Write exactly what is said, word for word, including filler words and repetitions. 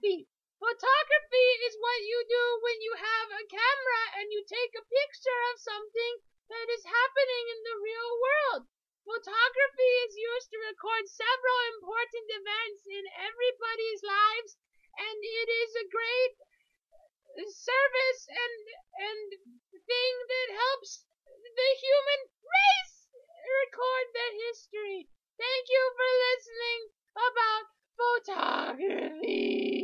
photography. Photography is what you do when you have a camera and you take a picture of something that is happening in the real world. Photography is used to record several important events in everybody's lives, and it is a great service and and thing that helps the human race record their history. Thank you for listening about photography.